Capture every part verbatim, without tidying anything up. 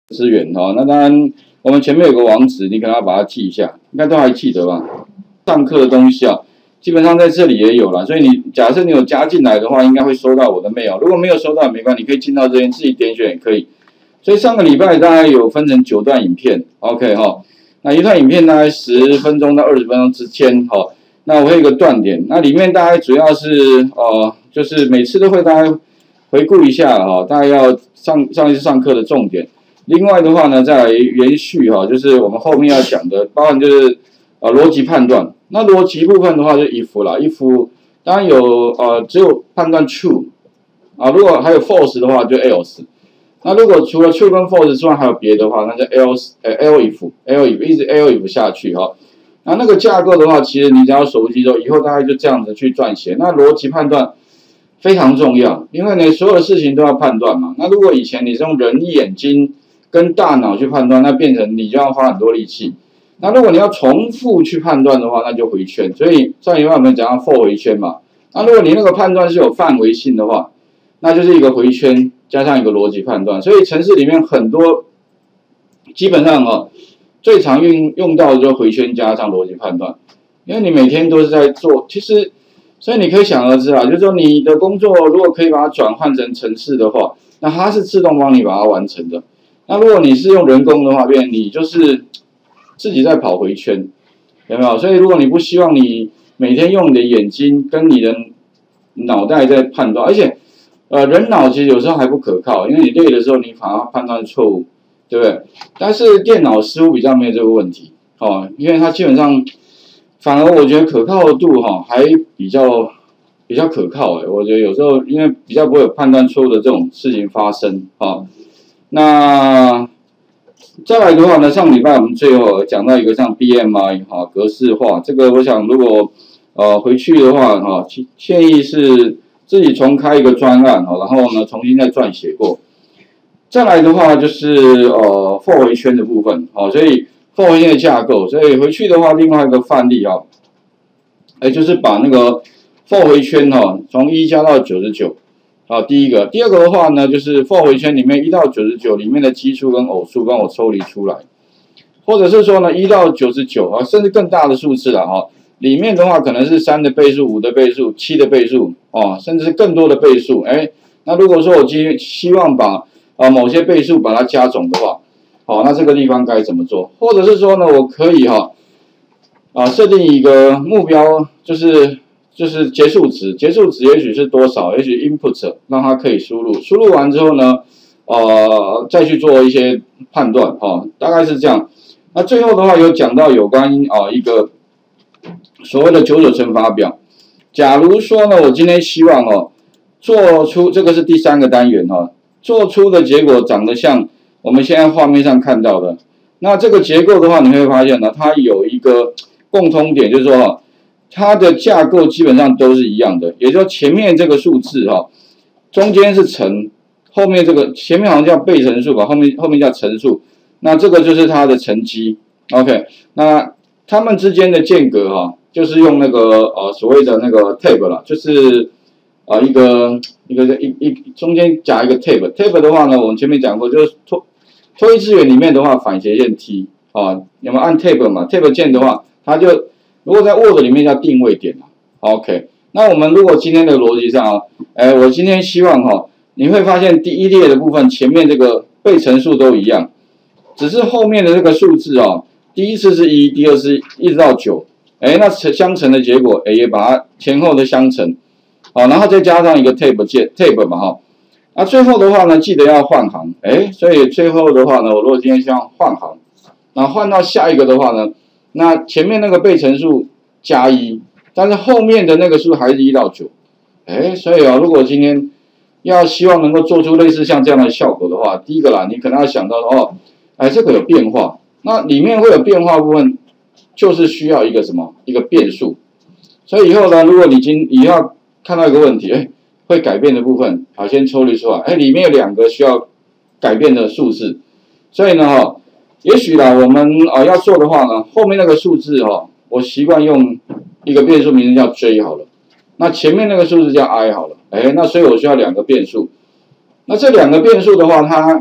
资源哈。那当然，我们前面有个网址，你可能要把它记一下，应该都还记得吧？上课的东西啊，基本上在这里也有了。所以你假设你有加进来的话，应该会收到我的 mail。如果没有收到也没关系，你可以进到这边自己点选也可以。所以上个礼拜大概有分成九段影片 ，OK 哈。那一段影片大概十分钟到二十分钟之间哈。那我会有一个断点，那里面大概主要是呃，就是每次都会大概回顾一下哈，大概要上上一次上课的重点。另外的话呢，再来延续哈，就是我们后面要讲的，包含就是呃逻辑判断。那逻辑部分的话就 if 啦 ，if 当然有呃只有判断 true 啊，如果还有 false 的话就 else。那如果除了 true 跟 false 之外还有别的话，那就 else 呃 else if else if 一直 else if 下去哈。那那个架构的话，其实你只要熟悉之后，以后大概就这样子去撰写。那逻辑判断非常重要，因为呢所有的事情都要判断嘛。那如果以前你是用人眼睛跟大脑去判断，那变成你就要花很多力气。那如果你要重复去判断的话，那就回圈。所以上一半我们讲到 for 回圈嘛。那如果你那个判断是有范围性的话，那就是一个回圈加上一个逻辑判断。所以程式里面很多基本上哦，最常用用到的就是回圈加上逻辑判断，因为你每天都是在做，其实所以你可以想而知啊，就是说你的工作如果可以把它转换成程式的话，那它是自动帮你把它完成的。那如果你是用人工的话，变你就是自己在跑回圈，有没有？所以如果你不希望你每天用你的眼睛跟你的脑袋在判断，而且呃人脑其实有时候还不可靠，因为你累的时候你反而判断错误，对不对？但是电脑似乎比较没有这个问题哦，因为它基本上反而我觉得可靠度哈、哦、还比较比较可靠诶，我觉得有时候因为比较不会有判断错误的这种事情发生啊。哦那再来的话呢，上礼拜我们最后讲到一个像 B M I 哈、格式化，这个我想如果呃回去的话哈，建议是自己重开一个专案哈，然后呢重新再撰写过。再来的话就是呃 for 回圈的部分，好，所以 for 回圈的架构，所以回去的话另外一个范例啊，哎就是把那个 for 回圈哈从一加到九十九。好，第一个，第二个的话呢，就是 for 回圈里面一到九十九里面的奇数跟偶数帮我抽离出来，或者是说呢一到九十九啊，甚至更大的数字了哈，里面的话可能是三的倍数、五的倍数、七的倍数哦，甚至是更多的倍数。哎，那如果说我今希望把啊某些倍数把它加总的话，好，那这个地方该怎么做？或者是说呢，我可以哈啊设定一个目标，就是。就是结束值，结束值也许是多少？也许 input 让它可以输入，输入完之后呢，呃，再去做一些判断，哦，大概是这样。那最后的话有讲到有关啊、呃、一个所谓的九九乘法表。假如说呢，我今天希望哦做出这个是第三个单元哈、哦，做出的结果长得像我们现在画面上看到的。那这个结构的话，你会发现呢，它有一个共通点，就是说哈。它的架构基本上都是一样的，也就是说前面这个数字哈、哦，中间是乘，后面这个前面好像叫被乘数吧，后面后面叫乘数，那这个就是它的乘积 ，OK， 那它们之间的间隔哈、哦，就是用那个呃所谓的那个 tab 啦，就是啊、呃、一个一个一一中间夹一个 tab，tab 的话呢，我们前面讲过，就是拖拖移资源里面的话反斜线 T 啊，有没有按 tab 嘛 ？tab 键的话，它就如果在 Word 里面叫定位点 OK， 那我们如果今天的逻辑上啊，哎，我今天希望哈，你会发现第一列的部分前面这个被乘数都一样，只是后面的这个数字啊，第一次是一，第二次一直到九，哎，那相乘的结果，哎，也把它前后的相乘，好，然后再加上一个 tab 键 tab 嘛哈，那最后的话呢，记得要换行，哎，所以最后的话呢，我如果今天希望换行，那换到下一个的话呢？那前面那个被乘数加一，但是后面的那个数还是一到九，哎，所以啊，如果今天要希望能够做出类似像这样的效果的话，第一个啦，你可能要想到哦，哎，这个有变化，那里面会有变化部分，就是需要一个什么？一个变数。所以以后呢，如果你今以后看到一个问题，哎，会改变的部分，好，先抽离出来，哎，里面有两个需要改变的数字，所以呢，哈、哦。也许啦，我们啊、呃、要做的话呢，后面那个数字哈、哦，我习惯用一个变数名字叫 J 好了，那前面那个数字叫 I 好了，哎，那所以我需要两个变数。那这两个变数的话，它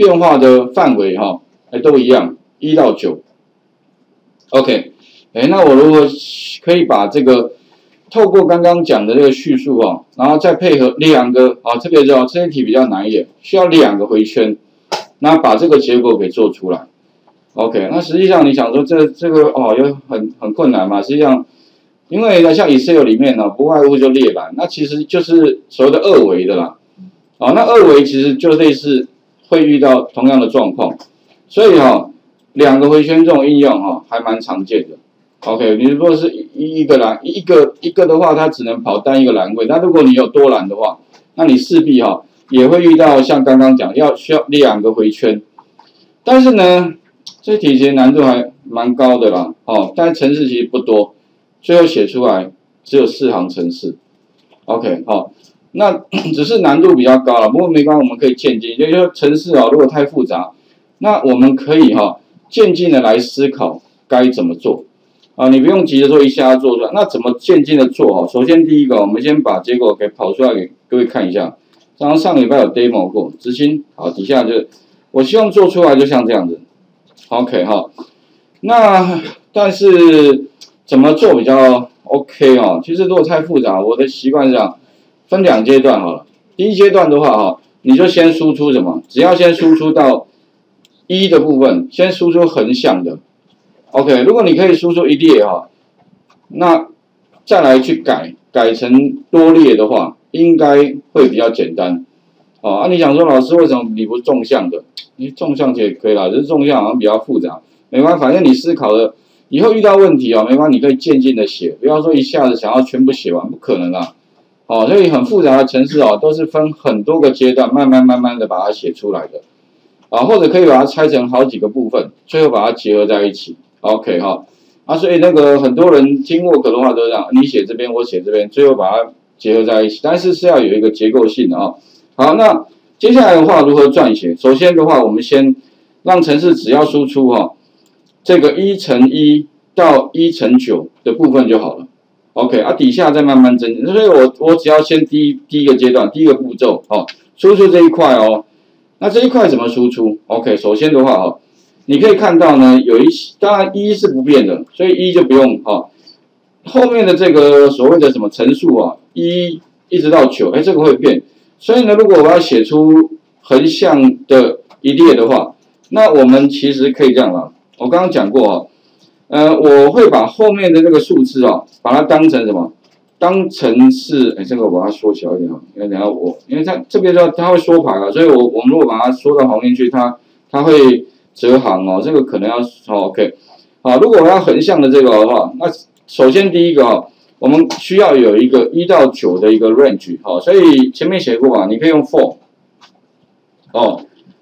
变化的范围哈，哎都一样，一到九。OK， 哎，那我如果可以把这个透过刚刚讲的这个叙述哦，然后再配合两个啊，特别是哦，这一题比较难一点，需要两个回圈，那把这个结果给做出来。OK， 那实际上你想说这这个哦，有很很困难嘛？实际上，因为呢，像 Excel 里面呢，不外乎就列栏，那其实就是所谓的二维的啦。哦，那二维其实就类似会遇到同样的状况，所以哈、哦，两个回圈这种应用哈、哦，还蛮常见的。OK， 你如果是一一个栏一个一个的话，它只能跑单一个栏位。那如果你有多栏的话，那你势必哈、哦、也会遇到像刚刚讲要需要两个回圈。但是呢，这题其实难度还蛮高的啦，哦，但是程式其实不多，最后写出来只有四行程式。OK， 好、哦，那只是难度比较高了，不过没关系，我们可以渐进。也就是说，程式啊、哦，如果太复杂，那我们可以哈、哦、渐进的来思考该怎么做。啊，你不用急着说一下做出来，那怎么渐进的做哈？首先第一个，我们先把结果给跑出来给各位看一下。刚刚上礼拜有 demo 过，执行好，底下就我希望做出来就像这样子 ，OK 哈。那但是怎么做比较 OK 哦？其实如果太复杂，我的习惯是这样，分两阶段好了。第一阶段的话哈，你就先输出什么？只要先输出到一的部分，先输出横向的。OK， 如果你可以输出一列哈，那再来去改改成多列的话，应该会比较简单。哦，啊，你想说老师为什么你不纵向的？你纵向也可以啦，只是纵向好像比较复杂，没关系，反正你思考的以后遇到问题啊，没关系，你可以渐进的写，不要说一下子想要全部写完，不可能啦。哦，所以很复杂的程式啊，都是分很多个阶段，慢慢慢慢的把它写出来的。啊，或者可以把它拆成好几个部分，最后把它结合在一起。OK 哈，啊，所以那个很多人听 work 的话都是这样，你写这边，我写这边，最后把它结合在一起，但是是要有一个结构性的啊。好，那接下来的话如何撰写？首先的话，我们先让程式只要输出哈，这个一乘一到一乘九的部分就好了。OK， 啊，底下再慢慢增减，所以我我只要先第一第一个阶段，第一个步骤哦，输出这一块哦。那这一块怎么输出 ？OK， 首先的话哦。你可以看到呢，有一当然一是不变的，所以一就不用哈、哦。后面的这个所谓的什么乘数啊，一一直到九，哎，这个会变。所以呢，如果我要写出横向的一列的话，那我们其实可以这样啊。我刚刚讲过啊，呃，我会把后面的这个数字啊，把它当成什么？当成是，哎，这个我把它缩小一点啊，因为等下我，因为它这边说它会缩排了，所以我我们如果把它缩到旁边去，它它会。折行哦，这个可能要哦 OK， 好，如果我要横向的这个的话，那首先第一个哦，我们需要有一个一到九的一个 range 好，所以前面写过嘛，你可以用 for 哦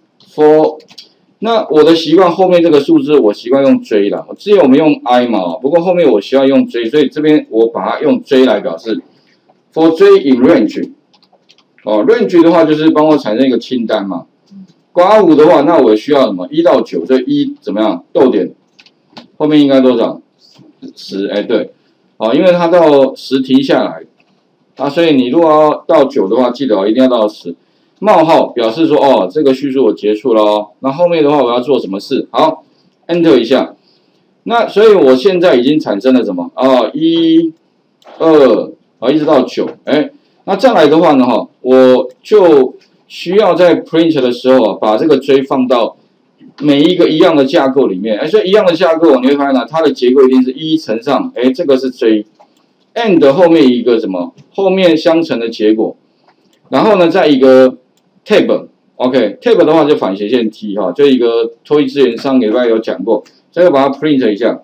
for， 那我的习惯后面这个数字我习惯用追啦，之前我们用 i 嘛，不过后面我习惯用追，所以这边我把它用追来表示 for 追 in range 哦 range 的话就是帮我产生一个清单嘛。刮五的话，那我需要什么？一到九，这一怎么样？逗点后面应该多少？十，哎，对，好，因为它到十停下来，啊，所以你如果要到九的话，记得哦，一定要到十。冒号表示说，哦，这个叙述我结束了哦。那后面的话，我要做什么事？好 ，Enter 一下。那所以我现在已经产生了什么？哦，一、二，啊，一直到九，哎，那再来的话呢，哈，我就。需要在 print 的时候啊，把这个追放到每一个一样的架构里面。哎，所以一样的架构，你会发现呢，它的结构一定是一乘上，哎，这个是追 ，and 后面一个什么？后面相乘的结果。然后呢，再一个 tab，OK，tab 的话就反斜线 t 哈，就一个拖移资源上礼拜有讲过，这个把它 print 一下，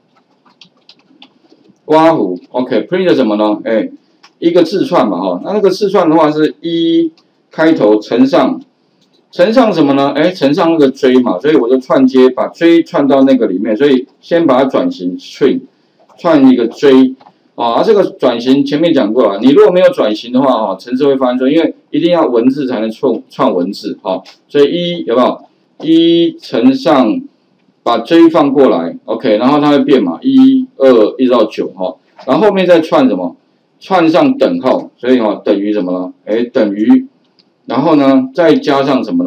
刮弧 ，OK，print 什么呢？哎，一个字串嘛哈，那那个字串的话是一。开头乘上，乘上什么呢？哎，乘上那个追嘛，所以我就串接，把追串到那个里面，所以先把它转型 string， 串一个追啊。这个转型前面讲过了，你如果没有转型的话，哈，程式会发生错，因为一定要文字才能串串文字，哈，所以一有没有？一乘上，把追放过来 ，OK， 然后它会变嘛，一、二一直到九，哈，然后后面再串什么？串上等号，所以哈等于什么呢？哎，等于。然后呢，再加上什么呢？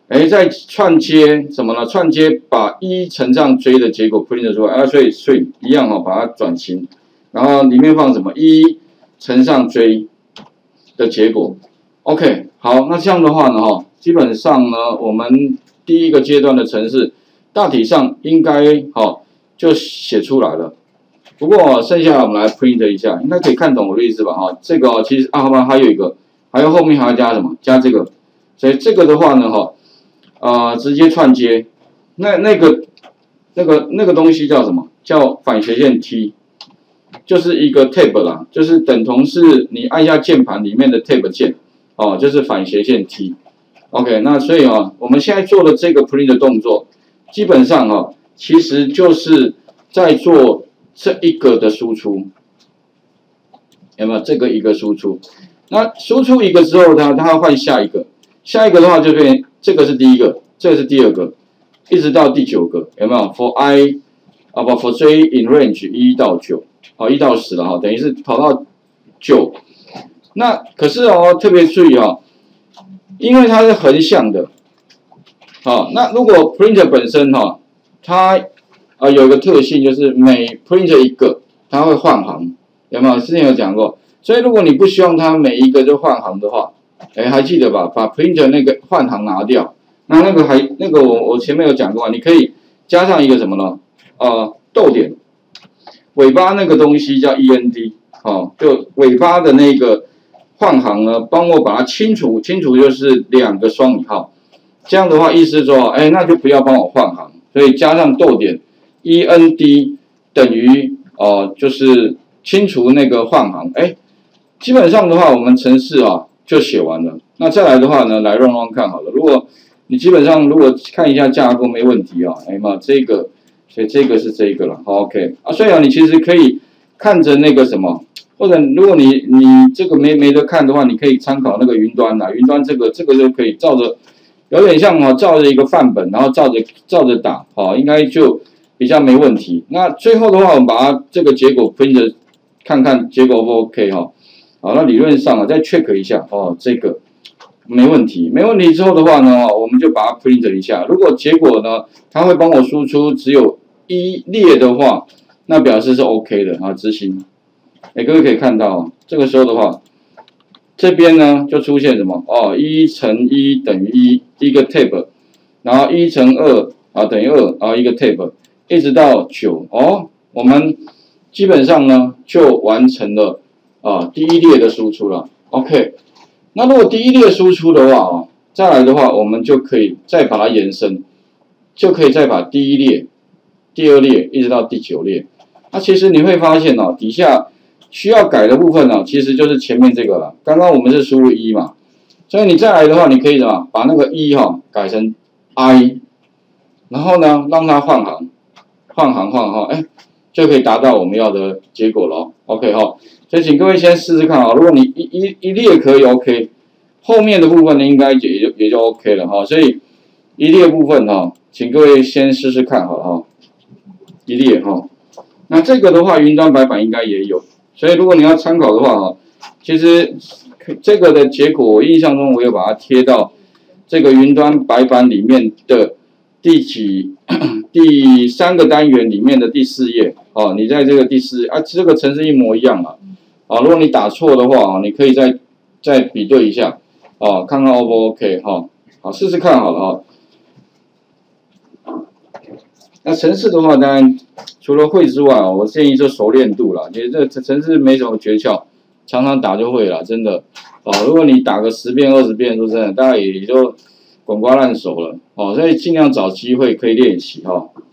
哎，再串接什么呢？串接把一乘上 j 的结果 print 出来啊，所以所以一样哦，把它转型，然后里面放什么一乘上 j 的结果。OK， 好，那这样的话呢，哈，基本上呢，我们第一个阶段的程式大体上应该哈就写出来了。不过剩下我们来 print 一下，应该可以看懂我的意思吧？哈，这个其实啊，好吧，还有一个，还有后面还要加什么？加这个，所以这个的话呢，哈。呃，直接串接，那那个那个那个东西叫什么？叫反斜线 T， 就是一个 tab 啦，就是等同是你按下键盘里面的 tab 键，哦，就是反斜线 T。OK， 那所以啊，我们现在做的这个 print 的动作，基本上啊，其实就是在做这一个的输出，有没有？这个一个输出，那输出一个之后呢，它要换下一个，下一个的话就变。这个是第一个，这个是第二个，一直到第九个，有没有 ？For i 啊不 ，For j in range 一到九，好一到十了哈，等于是跑到九。那可是哦，特别注意哦，因为它是横向的，好，那如果 print 本身哈，它啊有一个特性就是每 print 一个，它会换行，有没有？之前有讲过，所以如果你不希望它每一个都换行的话。哎，还记得吧？把 print 那个换行拿掉，那那个还那个我我前面有讲过，你可以加上一个什么呢？呃，逗点，尾巴那个东西叫 end， 哦，就尾巴的那个换行呢，帮我把它清除，清除就是两个双引号，这样的话意思说，哎，那就不要帮我换行，所以加上逗点 end 等于哦、呃，就是清除那个换行，哎，基本上的话，我们程式啊。就写完了。那再来的话呢，来 run run 看好了。如果你基本上如果看一下架构没问题啊，哎嘛，这个，所以这个是这个了。好 ，OK 啊，所以啊，你其实可以看着那个什么，或者如果你你这个没没得看的话，你可以参考那个云端啦。云端这个这个就可以照着，有点像啊，照着一个范本，然后照着照着打，好，应该就比较没问题。那最后的话，我们把它这个结果 print 看看结果 O 不 OK 哈。好，那理论上啊，再 check 一下哦，这个没问题，没问题之后的话呢，我们就把它 print 一下。如果结果呢，它会帮我输出只有一列的话，那表示是 OK 的啊，执行。哎，各位可以看到，这个时候的话，这边呢就出现什么？哦，一乘一等于一，一个 tab， 然后一乘二啊等于二啊一个 tab， 一直到九哦，我们基本上呢就完成了。啊，第一列的输出了 ，OK。那如果第一列输出的话啊，再来的话，我们就可以再把它延伸，就可以再把第一列、第二列一直到第九列。那其实你会发现哦，底下需要改的部分呢，其实就是前面这个了。刚刚我们是输入一嘛，所以你再来的话，你可以什么把那个一哈改成 i， 然后呢让它换行，换行换行，哎，就可以达到我们要的结果了。OK 哈。所以请各位先试试看啊，如果你一一一列可以 OK， 后面的部分呢应该也就也就 OK 了哈。所以一列部分哈，请各位先试试看好了哈，一列哈。那这个的话，云端白板应该也有，所以如果你要参考的话哈，其实这个的结果我印象中我有把它贴到这个云端白板里面的第几第三个单元里面的第四页哦，你在这个第四啊，这个程式一模一样啊。啊，如果你打错的话，你可以再再比对一下，啊，看看 O 不 OK 哈，好，试试看好了啊。那程式的话，当然除了会之外啊，我建议就熟练度啦，其实这程式没什么诀窍，常常打就会了，真的。啊，如果你打个十遍二十遍，说真的，大概也就滚瓜烂熟了，哦，所以尽量找机会可以练习哈。